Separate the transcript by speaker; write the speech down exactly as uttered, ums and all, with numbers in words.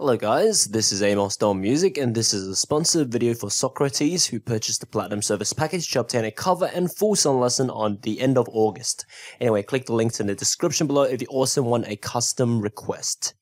Speaker 1: Hello guys, this is Amos Stone Music and this is a sponsored video for Socrates who purchased the Platinum Service package to obtain a cover and full song lesson on the end of August. Anyway, click the links in the description below if you also want a custom request.